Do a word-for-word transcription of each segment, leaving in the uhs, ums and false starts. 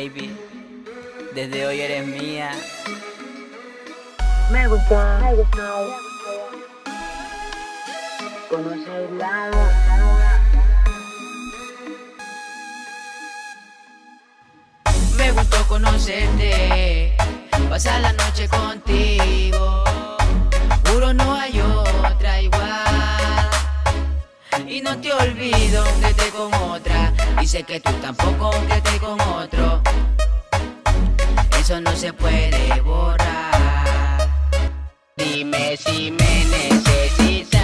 baby. Desde hoy eres mía. Me gusta, me gusta conocerla. Me gustó conocerte, pasar la noche contigo. Juro no hay otra igual. Y no te olvido que esté con otra, y sé que tú tampoco que esté con otro. Eso no se puede borrar. Dime si me necesitas,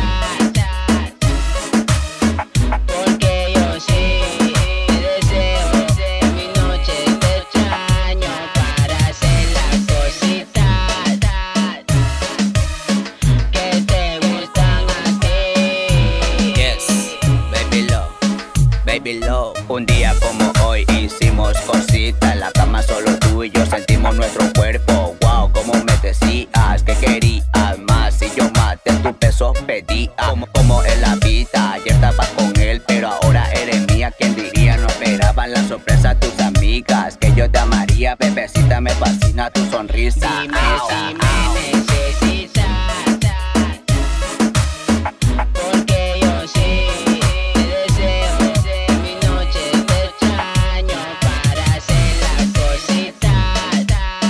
porque yo sí deseo de mi noche de extraño para hacer las cositas que te gustan a ti. Yes, baby love, baby love. Un día como hoy hicimos cositas, en la cama solo tú y yo sentimos nuestro cuerpo. Wow, como me decías que querías más, y yo más de tu peso pedía. Como, como en la vida, ayer estabas con él, pero ahora eres mía. ¿Quién diría? No esperaban la sorpresa tus amigas, que yo te amaría, bebecita, me fascina tu sonrisa. Dime Au, si au. me necesitas, porque yo sí deseo de mi noche de extraño para hacer las cositas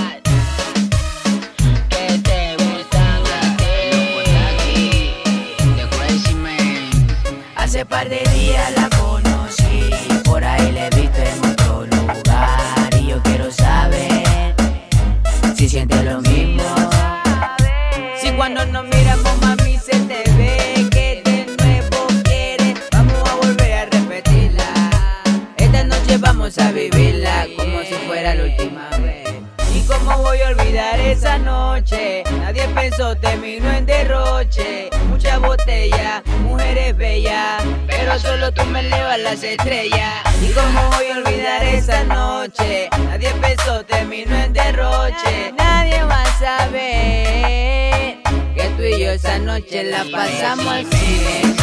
que te gustan a ti. The Crazy Man. Hace par de días la conocí, por ahí la he visto en otro lugar, y yo quiero saber si sientes lo mismo. Si cuando nos miramos, mami, se te ve que de nuevo quieres, vamos a volver a repetirla. Esta noche vamos a vivirla como si fuera la última vez. ¿Y cómo voy a olvidar esa noche? Nadie pensó, terminó en derroche. Mucha botella, mujeres bellas, pero solo tú me elevas las estrellas. ¿Y cómo voy a olvidar esa noche? Nadie pensó, terminó en derroche. Nadie va a saber que tú y yo esa noche la pasamos así.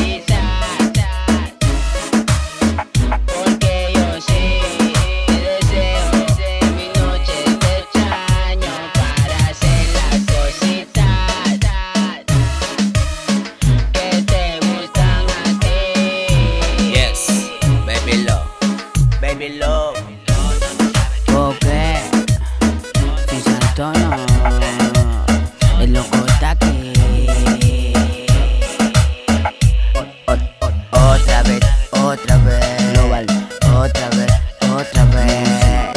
Porque yo sí deseo de mi noche de extraño para hacer las cositas que te gustan a ti. Yes, baby love, baby love. Porque si Santono, el loco está aquí. Otra vez, otra vez, global, otra vez, otra vez.